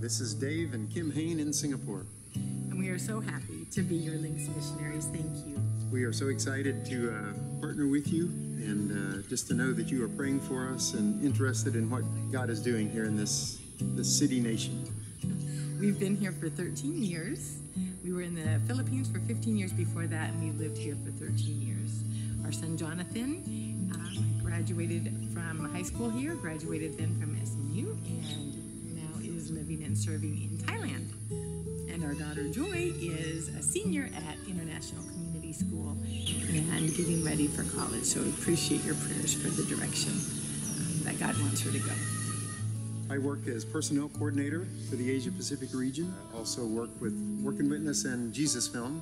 This is Dave and Kim Hain in Singapore. And we are so happy to be your Links missionaries. Thank you. We are so excited to partner with you and just to know that you are praying for us and interested in what God is doing here in this city nation. We've been here for 13 years. We were in the Philippines for 15 years before that, and we lived here for 13 years. Our son Jonathan graduated from high school here, graduated then from SMU, and now is living and serving in Thailand. And our daughter Joy is a senior at International Community School and getting ready for college. So we appreciate your prayers for the direction that God wants her to go. I work as personnel coordinator for the Asia Pacific region. I also work with Work and Witness and Jesus Film.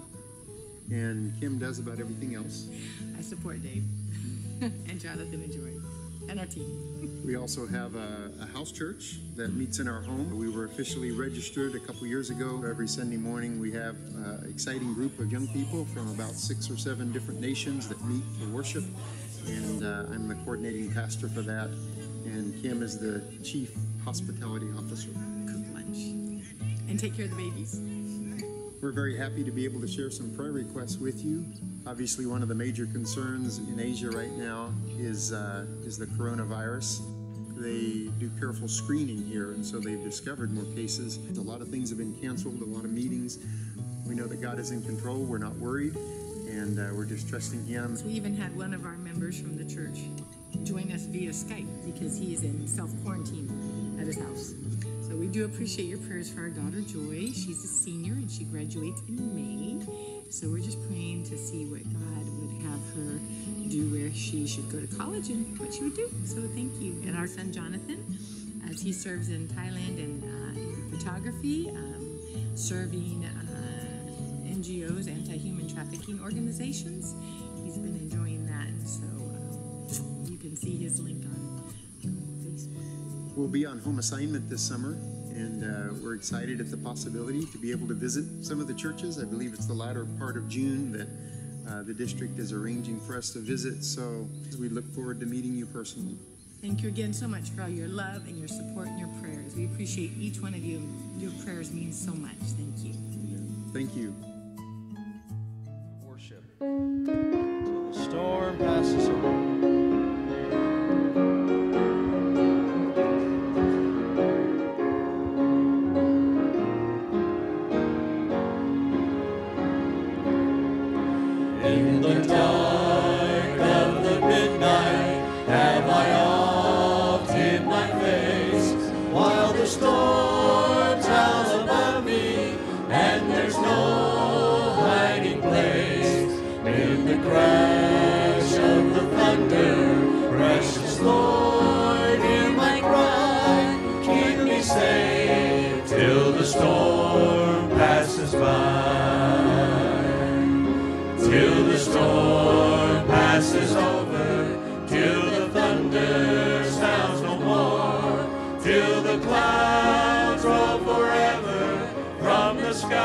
And Kim does about everything else. I support Dave and Jonathan and Joy and our team. We also have a house church that meets in our home. We were officially registered a couple years ago. Every Sunday morning we have an exciting group of young people from about 6 or 7 different nations that meet for worship. And I'm the coordinating pastor for that. And Kim is the chief hospitality officer. Cook lunch and take care of the babies. We're very happy to be able to share some prayer requests with you. Obviously, one of the major concerns in Asia right now is the coronavirus. They do careful screening here, and so they've discovered more cases. A lot of things have been canceled, a lot of meetings. We know that God is in control. We're not worried, and we're just trusting Him. We even had one of our members from the church join us via Skype because he is in self-quarantine at his house. So we do appreciate your prayers for our daughter Joy. She's a senior and she graduates in May. So we're just praying to see what God would have her do, where she should go to college and what she would do. So thank you. And our son Jonathan, as he serves in Thailand in photography, serving NGOs, anti-human trafficking organizations. He's been enjoying that, and so you can see his link on Facebook. We'll be on home assignment this summer, and we're excited at the possibility to be able to visit some of the churches. I believe it's the latter part of June that the district is arranging for us to visit, so we look forward to meeting you personally. Thank you again so much for all your love and your support and your prayers. We appreciate each one of you. Your prayers mean so much. Thank you. Thank you. Worship. Till the storm passes over. In the dark of the midnight have I oft hid my face, while the storms howl above me, and there's no hiding place. In the crash of the thunder, precious Lord, hear my cry, keep me safe till the storm passes by. Till the storm passes over, till the thunder sounds no more, till the clouds roll forever from the sky.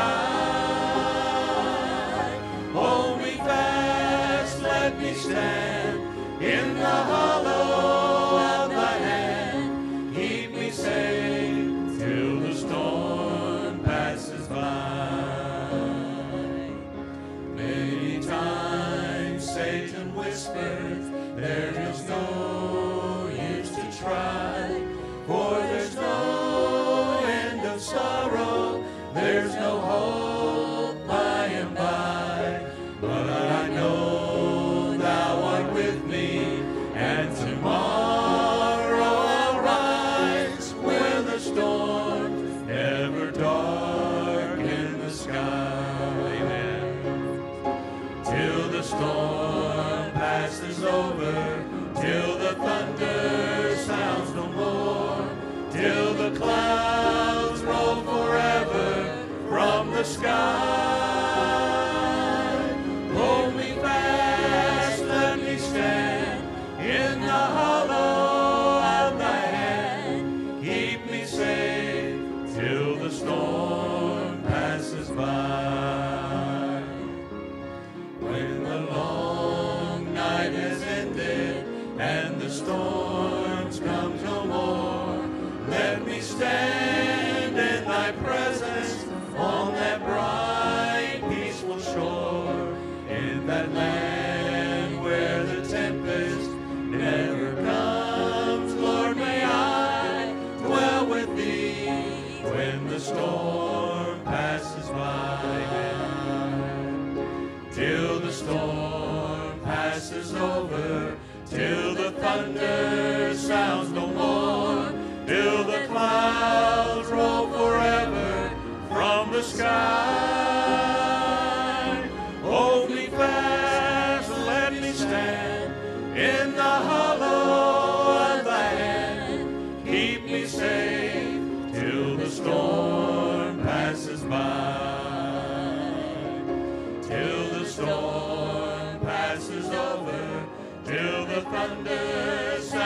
Hold me fast, let me stand in the hollow of thy hand. Keep me safe till the storm passes by. Many times Satan whispers, there is no use to try, for there's no end of sorrow, there's no hope by and by. But I know thou art with me, and tomorrow I'll rise where the storms never darken the sky. Amen. Till the storm passes over, till the thunder sounds no more, till the clouds roll forever from the sky. Hold me fast, let me stand in the hollow of thy hand. Keep me safe till the storm passes by. When the long night has ended and the storms come no more, let me stand in the thunder sounds no more, till the clouds roll forever from the sky. Hold me fast and let me stand in the hollow of thy hand. Keep me safe till the storm passes by. Till the storm passes over, till the thunder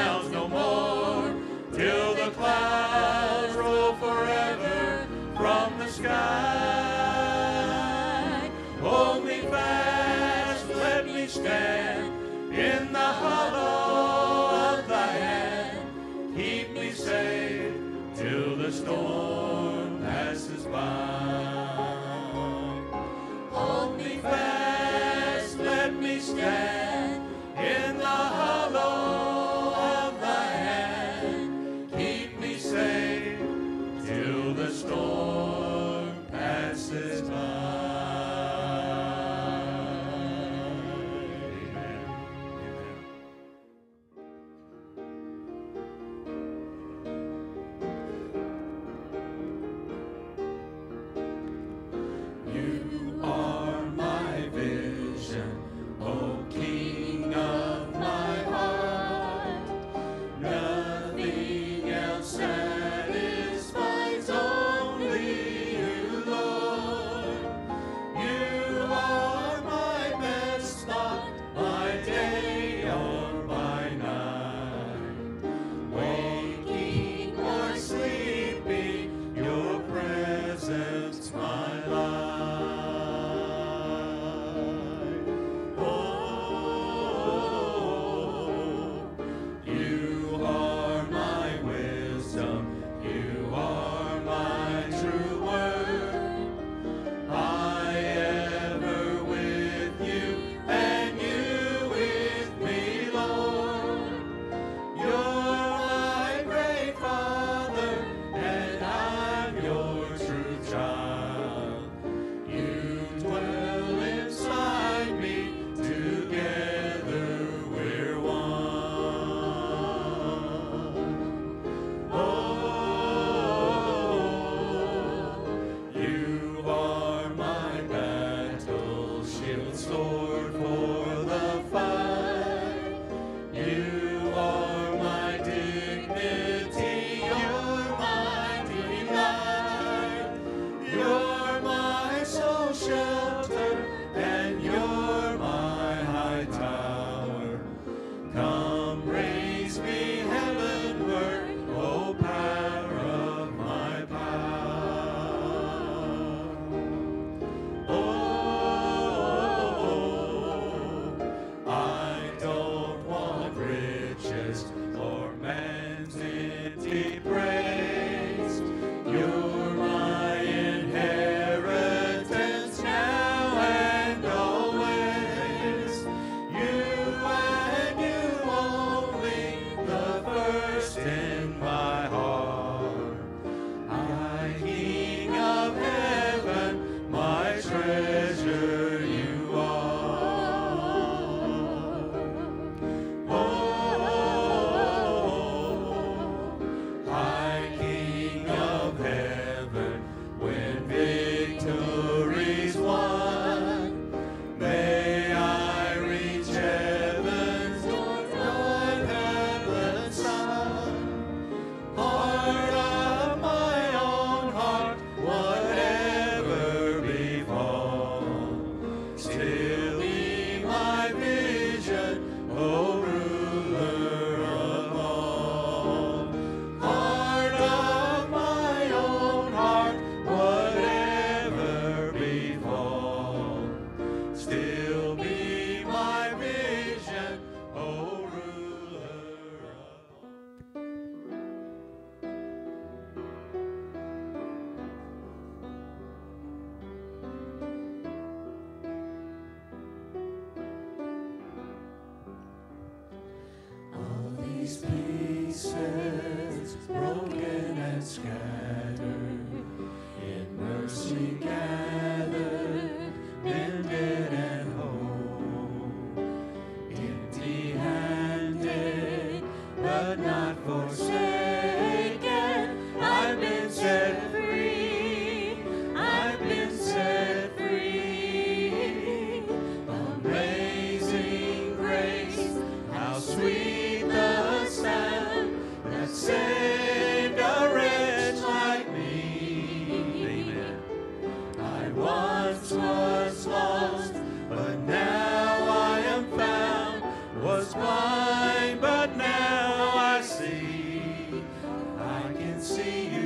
not forsaken. I've been set free. I've been set free. Amazing grace, how sweet the sound that saved a wretch like me. Amen. I once was lost, but now I am found. Was blind, but now I see. I can see you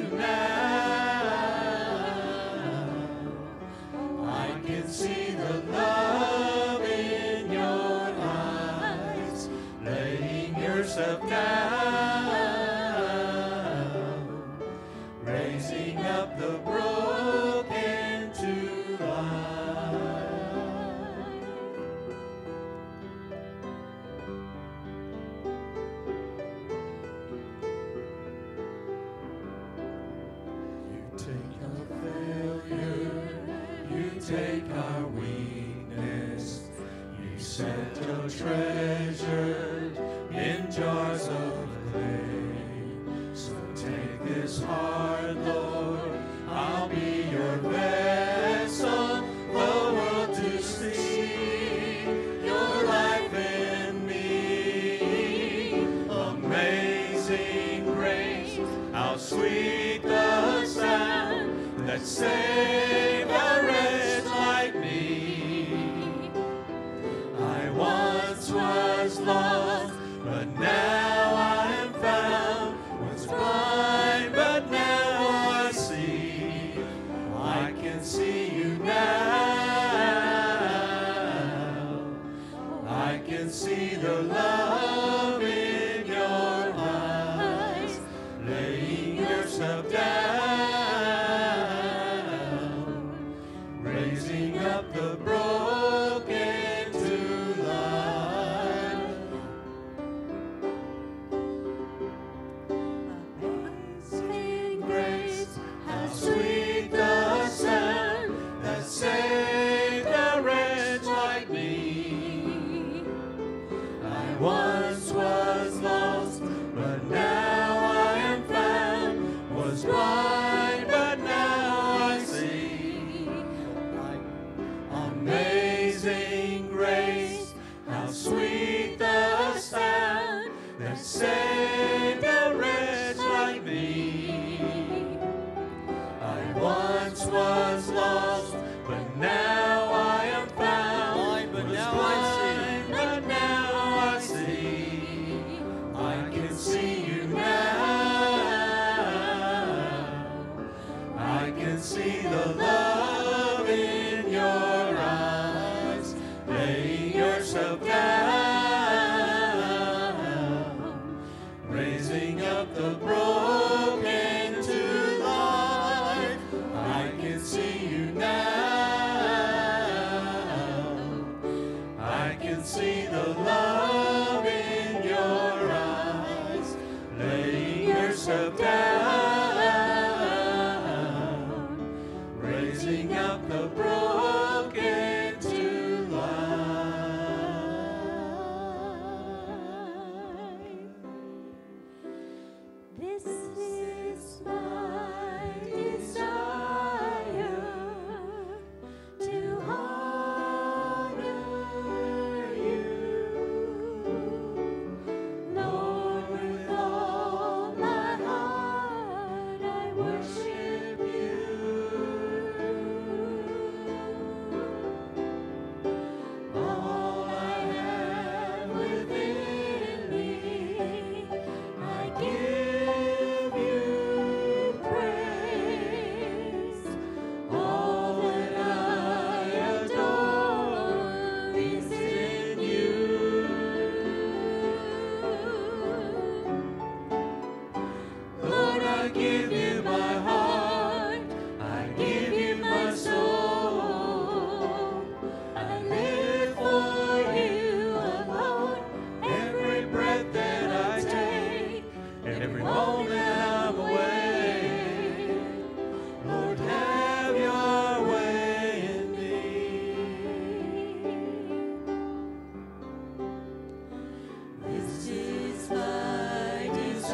now. I can see the love in your eyes, laying yourself down, raising up the broken to life. You take our failure, you take our weakness, you set a treasure in jars of clay. So take this heart, Lord, I'll be your vessel, the world to see your life in me. Amazing grace, how sweet the sound that saved a wretch like me. I once was lost, but now I am found. Was blind, but now I see. I can see you now. I can see the love in your eyes, laying yourself down, raising up the broken to life. Amazing grace, how sweet the sound that saved a wretch like me. I once was lost, but now I am found. Was blind, but now I see. Amazing grace, how sweet the sound that saved a wretch like me. I once was lost, but now I am found. Blind, but now I see. But now I see. I can see you now. I can see the love in your eyes, laying yourself down, raising up the broken to life. I can see you now. I can see the love in your eyes, laying yourself down, raising up the broken to life. This is my desire, to honor you, Lord, with all my heart I worship you. All I have within me, I give you praise. All that I adore is in you. Lord, I give you my heart, I give you my soul. I live for you alone, every breath that I take, every moment I'm away. Lord, have your way in me. This is my desire.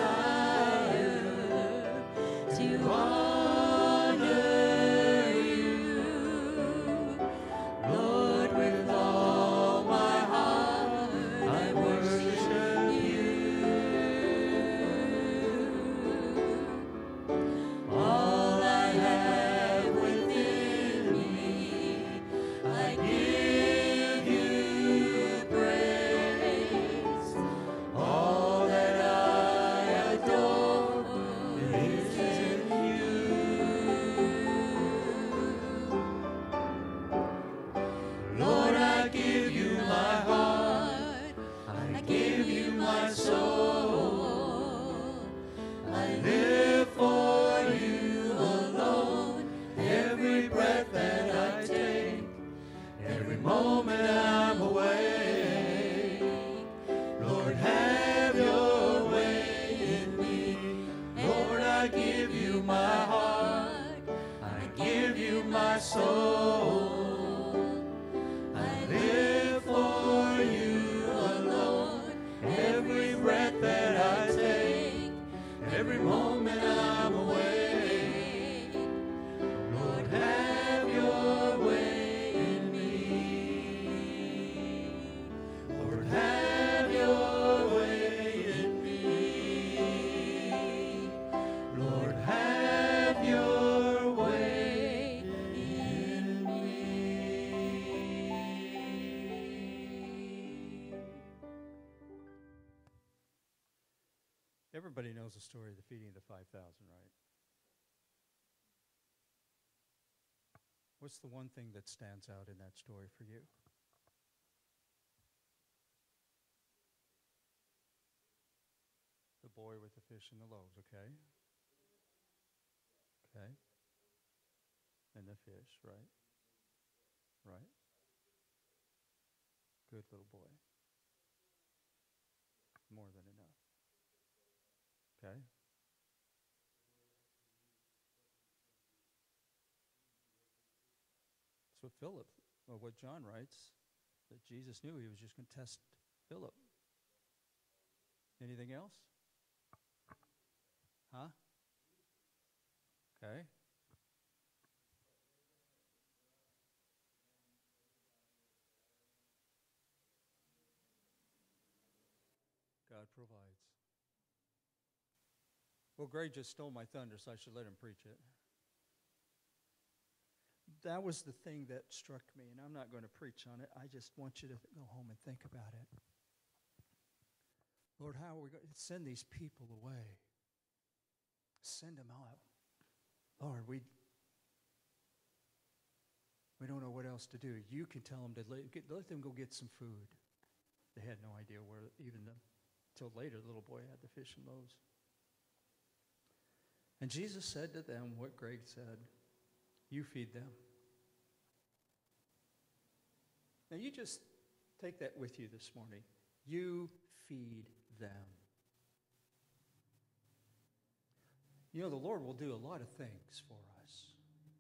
Everybody knows the story of the feeding of the 5,000, right? What's the one thing that stands out in that story for you? The boy with the fish and the loaves, okay? Okay. And the fish, right? Right? Good little boy. More than enough. Okay? That's what Philip, or what John writes, that Jesus knew he was just going to test Philip. Anything else? Huh? Okay. God provides. Well, Greg just stole my thunder, so I should let him preach it. That was the thing that struck me, and I'm not going to preach on it. I just want you to go home and think about it. Lord, how are we going to send these people away? Send them out. Lord, we don't know what else to do. You can tell them to let them go get some food. They had no idea where, until later, the little boy had the fish and loaves. And Jesus said to them what Greg said, you feed them. Now you just take that with you this morning. You feed them. You know, the Lord will do a lot of things for us.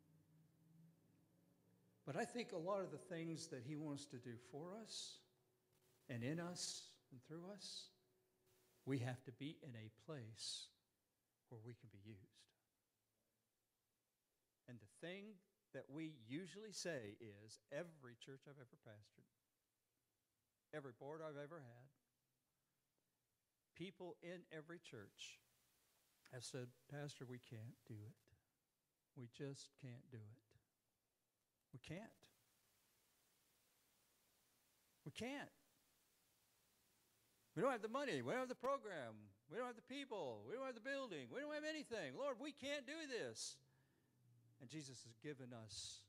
But I think a lot of the things that He wants to do for us and in us and through us, we have to be in a place where we can be used. And the thing that we usually say is, every church I've ever pastored, every board I've ever had, people in every church have said, Pastor, we can't do it. We just can't do it. We can't. We can't. We don't have the money. We don't have the program. We don't have the people. We don't have the building. We don't have anything. Lord, we can't do this. And Jesus has given us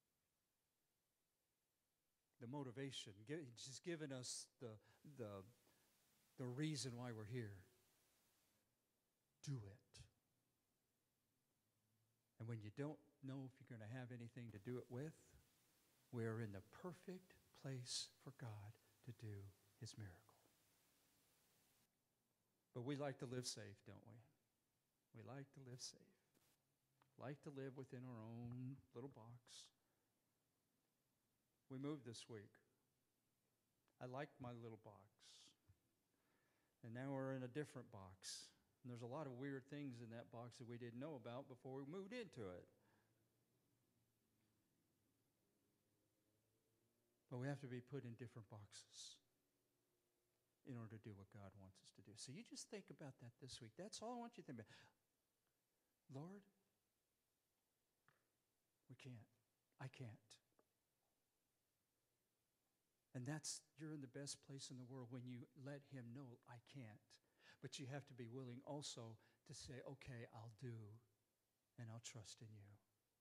the motivation. He's just given us the reason why we're here. Do it. And when you don't know if you're going to have anything to do it with, we are in the perfect place for God to do His miracle. But we like to live safe, don't we? We like to live safe. Like to live within our own little box. We moved this week. I liked my little box. And now we're in a different box. And there's a lot of weird things in that box that we didn't know about before we moved into it. But we have to be put in different boxes in order to do what God wants us to do. So you just think about that this week. That's all I want you to think about. Lord, we can't. I can't. And you're in the best place in the world when you let Him know, I can't. But you have to be willing also to say, okay, I'll do, and I'll trust in you.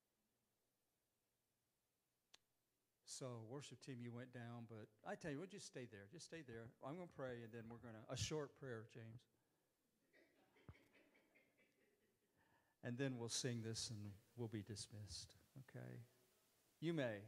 So, worship team, you went down, but I tell you what, just stay there. Just stay there. I'm going to pray, and then we're going to, a short prayer, James. And then we'll sing this, and we'll be dismissed. Okay? You may.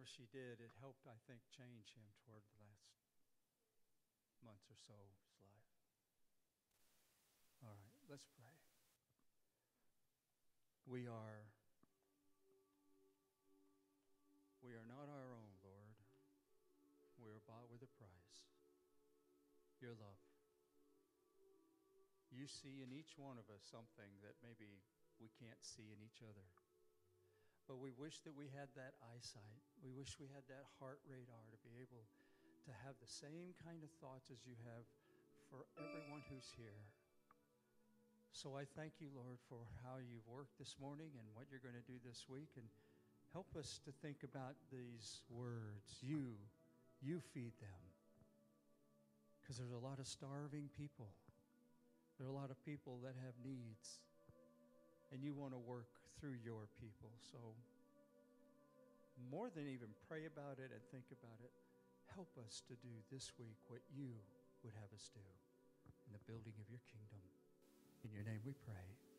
whatever she did, it helped, I think, change him toward the last months or so of his life. All right, let's pray. We are not our own, Lord. We are bought with a price. Your love. You see in each one of us something that maybe we can't see in each other. But we wish that we had that eyesight. We wish we had that heart radar to be able to have the same kind of thoughts as you have for everyone who's here. So I thank you, Lord, for how you've worked this morning and what you're going to do this week. And help us to think about these words. You feed them. Because there's a lot of starving people. There are a lot of people that have needs. And you want to work through your people. So more than even pray about it and think about it, help us to do this week what you would have us do in the building of your kingdom. In your name we pray.